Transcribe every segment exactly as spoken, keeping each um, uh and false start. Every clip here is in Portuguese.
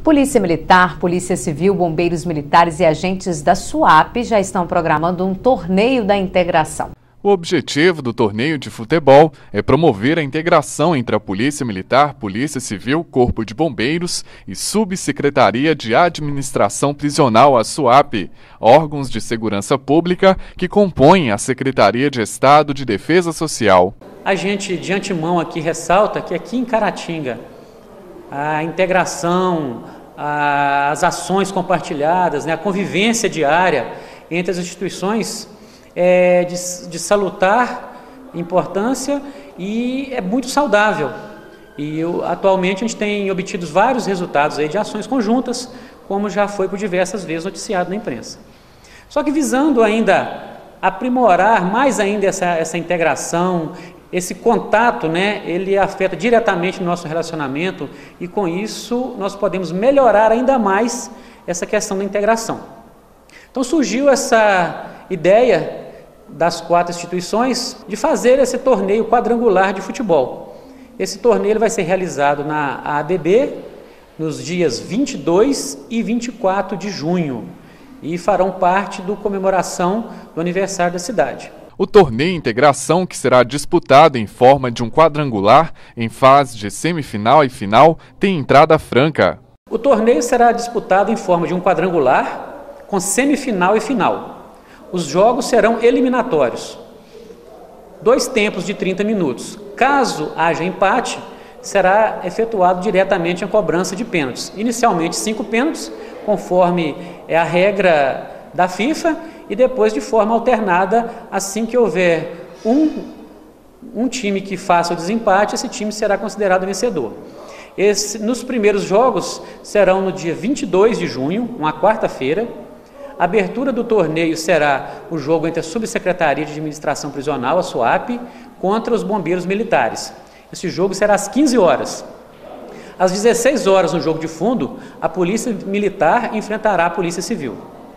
Polícia Militar, Polícia Civil, Bombeiros Militares e agentes da SUAP já estão programando um torneio da integração. O objetivo do torneio de futebol é promover a integração entre a Polícia Militar, Polícia Civil, Corpo de Bombeiros e Subsecretaria de Administração Prisional, a SUAP, órgãos de segurança pública que compõem a Secretaria de Estado de Defesa Social. A gente, de antemão, aqui ressalta que aqui em Caratinga, a integração, a, as ações compartilhadas, né, a convivência diária entre as instituições é de, de salutar importância e é muito saudável. E eu, atualmente a gente tem obtido vários resultados aí de ações conjuntas, como já foi por diversas vezes noticiado na imprensa. Só que visando ainda aprimorar mais ainda essa, essa integração, esse contato, né, ele afeta diretamente o nosso relacionamento e com isso nós podemos melhorar ainda mais essa questão da integração. Então surgiu essa ideia das quatro instituições de fazer esse torneio quadrangular de futebol. Esse torneio ele vai ser realizado na A A D B nos dias vinte e dois e vinte e quatro de junho e farão parte da comemoração do aniversário da cidade. O torneio Integração, que será disputado em forma de um quadrangular em fase de semifinal e final, tem entrada franca. O torneio será disputado em forma de um quadrangular com semifinal e final. Os jogos serão eliminatórios, dois tempos de trinta minutos. Caso haja empate, será efetuado diretamente a cobrança de pênaltis. Inicialmente cinco pênaltis, conforme é a regra da FIFA, e depois de forma alternada, assim que houver um, um time que faça o desempate, esse time será considerado vencedor. Esse, nos primeiros jogos serão no dia vinte e dois de junho, uma quarta-feira. A abertura do torneio será o jogo entre a Subsecretaria de Administração Prisional, a SUAP, contra os Bombeiros Militares. Esse jogo será às quinze horas. Às dezesseis horas, no jogo de fundo, a Polícia Militar enfrentará a Polícia Civil.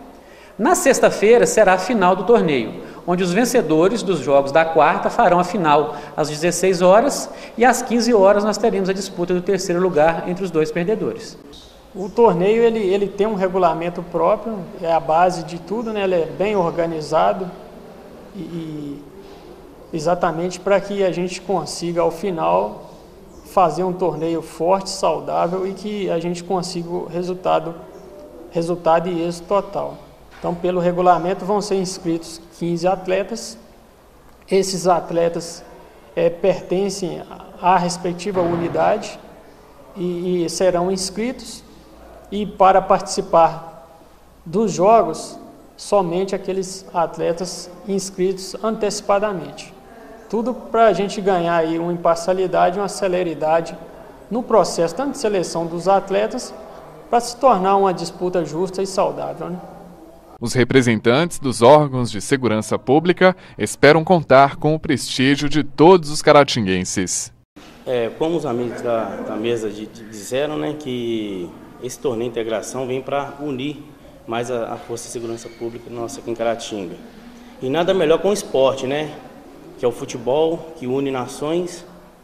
Na sexta-feira será a final do torneio, onde os vencedores dos jogos da quarta farão a final às dezesseis horas e às quinze horas nós teremos a disputa do terceiro lugar entre os dois perdedores. O torneio ele, ele tem um regulamento próprio, é a base de tudo, né? Ele é bem organizado e, e exatamente para que a gente consiga ao final fazer um torneio forte, saudável e que a gente consiga o resultado, resultado e êxito total. Então, pelo regulamento, vão ser inscritos quinze atletas. Esses atletas é, pertencem à respectiva unidade e, e serão inscritos. E para participar dos jogos, somente aqueles atletas inscritos antecipadamente. Tudo para a gente ganhar aí uma imparcialidade, uma celeridade no processo, tanto de seleção dos atletas, para se tornar uma disputa justa e saudável, né? Os representantes dos órgãos de segurança pública esperam contar com o prestígio de todos os caratinguenses. É, como os amigos da, da mesa de, de disseram, né, que esse torneio de integração vem para unir mais a, a Força de Segurança Pública nossa aqui em Caratinga. E nada melhor com o esporte, né, que é o futebol, que une nações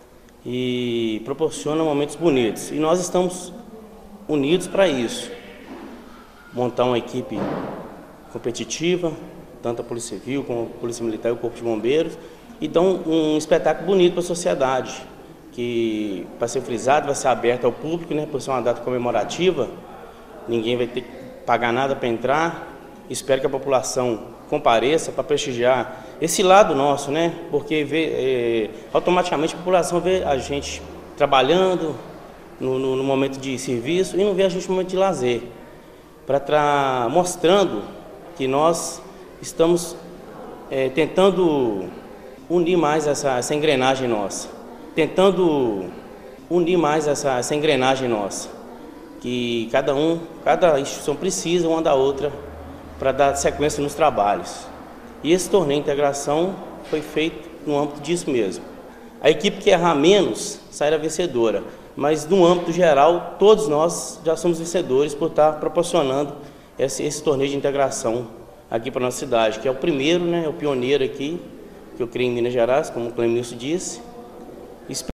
e proporciona momentos bonitos. E nós estamos unidos para isso. Montar uma equipe competitiva, tanto a Polícia Civil como a Polícia Militar e o Corpo de Bombeiros, e dão um espetáculo bonito para a sociedade, que vai ser frisado, vai ser aberto ao público, né, por ser uma data comemorativa, ninguém vai ter que pagar nada para entrar. Espero que a população compareça para prestigiar esse lado nosso, né, porque vê, é, automaticamente a população vê a gente trabalhando no, no, no momento de serviço e não vê a gente no momento de lazer, para estar mostrando que nós estamos é, tentando unir mais essa, essa engrenagem nossa, tentando unir mais essa, essa engrenagem nossa, que cada um, cada instituição precisa uma da outra para dar sequência nos trabalhos. E esse torneio de integração foi feito no âmbito disso mesmo. A equipe que errar menos sairá vencedora, mas no âmbito geral, todos nós já somos vencedores por estar proporcionando Esse, esse torneio de integração aqui para a nossa cidade, que é o primeiro, né, é o pioneiro aqui, que eu criei em Minas Gerais, como o Clemilson disse.